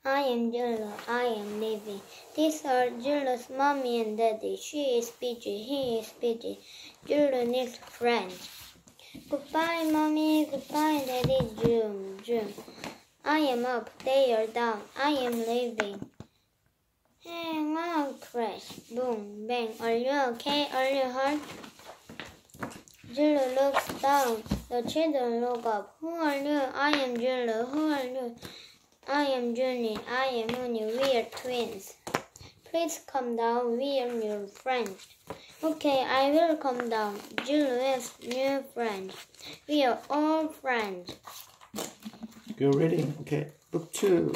I am Julio. I am leaving. These are Julio's mommy and daddy. She is busy. He is busy. Julio needs friends. Goodbye, mommy. Goodbye, daddy. June. I am up. They are down. I am leaving. Hang on, crash. Boom, bang. Are you okay? Are you hurt? Julio looks down. The children look up. Who are you? I am Julio. Who are you? I am Juni. I am Mooney. We are twins. Please come down. We are your friends. Okay, I will come down. Julio's new friend. We are all friends. Good reading. Okay, book 2.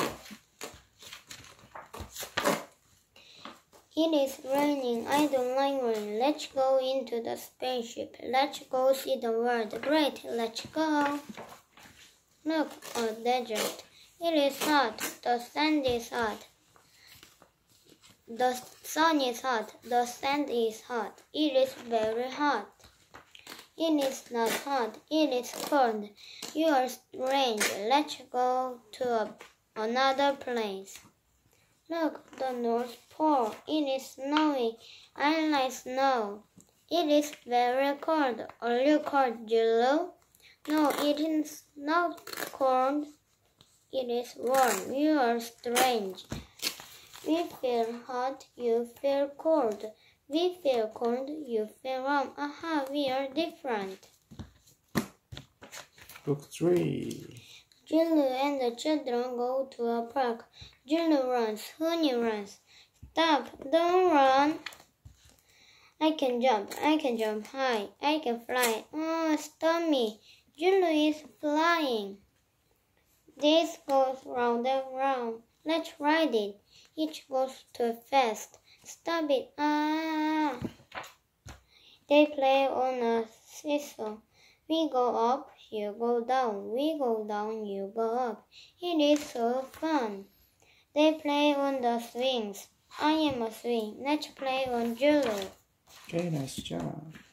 It is raining. I don't like rain. Let's go into the spaceship. Let's go see the world. Great, let's go. Look, a desert. It is hot. The sand is hot. The sun is hot. The sand is hot. It is very hot. It is not hot. It is cold. You are strange. Let's go to another place. Look, the North Pole. It is snowy. I like snow. It is very cold. Are you cold, Julio? No, it is not cold. It is warm. You are strange. We feel hot. You feel cold. We feel cold. You feel warm. Aha, we are different. Book 3. Julio and the children go to a park. Julio runs. Honey runs. Stop! Don't run! I can jump high. I can fly. Oh, stop me! Julio is flying. This goes round and round. Let's ride it. It goes too fast. Stop it! Ah! They play on a seesaw. We go up, you go down. We go down, you go up. It is so fun. They play on the swings. I am a swing. Let's play on Julio. Okay, nice job.